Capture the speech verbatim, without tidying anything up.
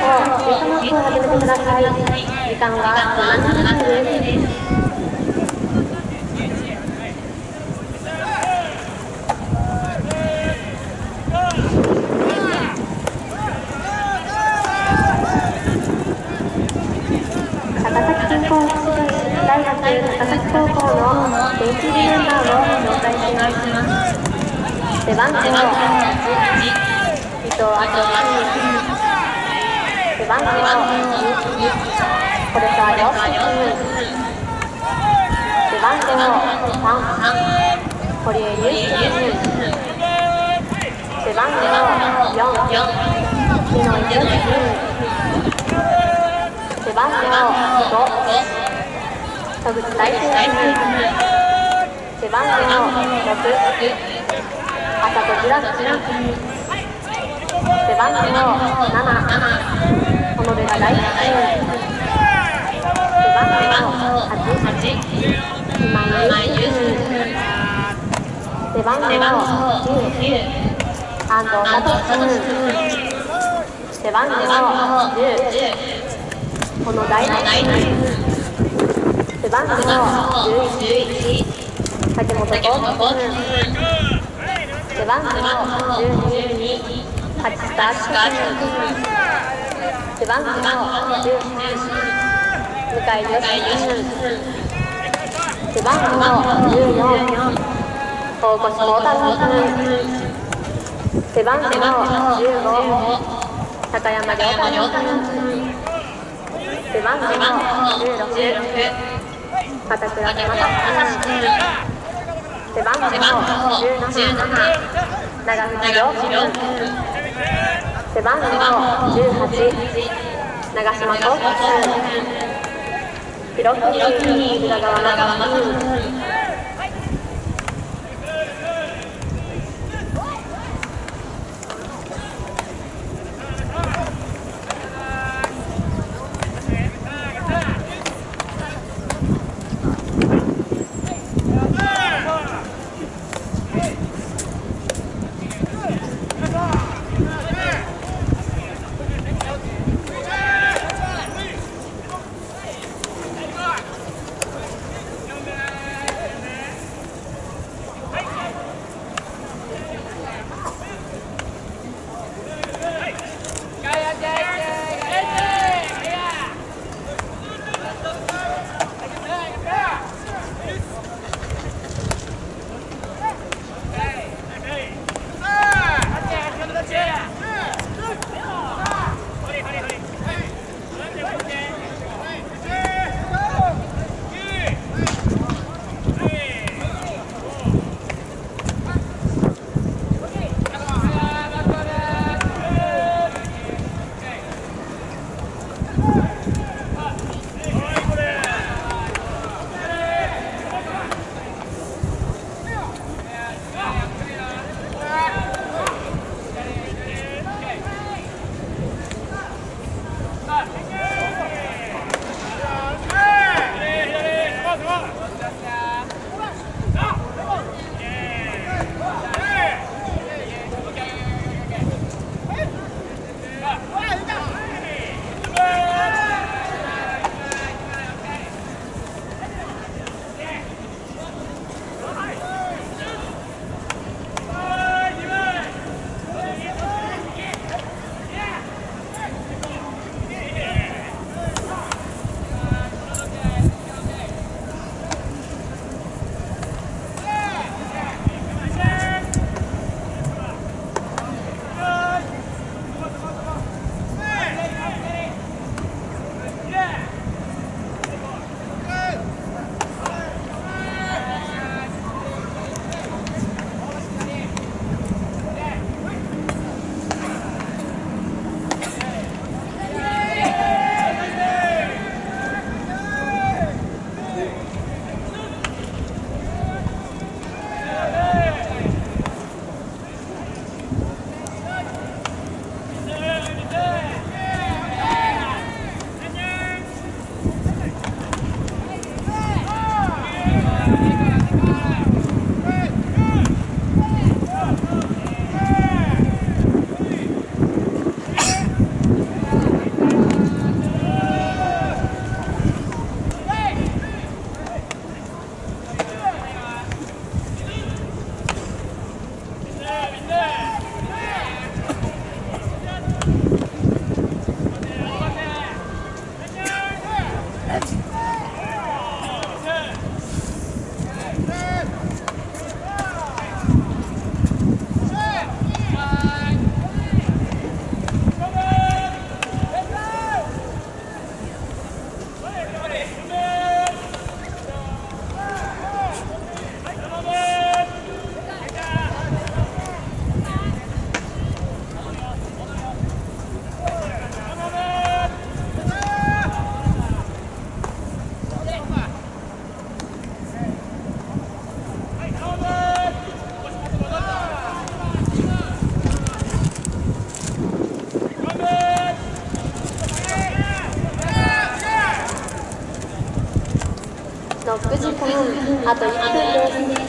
注射目を始めてください。時間はななじゅっぷんです。高崎健康福祉大学高崎高校の練習メンバーを紹介します。背番号いち、伊藤あとし、背番号に、これさよし、背番号さん、堀江祐介、背番号よん、日野一之、背番号ご、戸口大輔、背番号ろく、浅戸ジラス、背番号なな、小野寺大輔、背番号はち、今井祐介、背番号じゅう、安藤聡君、背番号じゅう、小野大輔、背番号じゅういち、竹本幸輝君、背番号じゅうに、八下明君、背番号じゅうさん、向井良君、背番号じゅうよん、大越幸太郎君、背番号じゅうご、高山良太郎君、背番号じゅうろく、片倉正君、背番号じゅうなな、長藤亮君、背番号じゅうはち、長島幸輝君、広木宇田川正君、 ロック時間あといっぷんです。